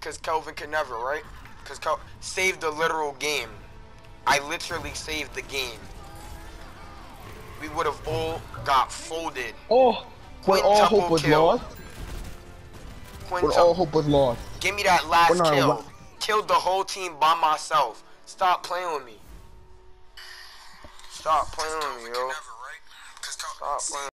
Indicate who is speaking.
Speaker 1: because Kelvin could never, right? Because saved the literal game. I literally saved the game. We would have all got folded.
Speaker 2: Oh, when all hope was lost. When all hope was lost.
Speaker 1: Give me that last kill. Killed the whole team by myself. Stop playing with me. Stop playing with me, yo. Stop playing.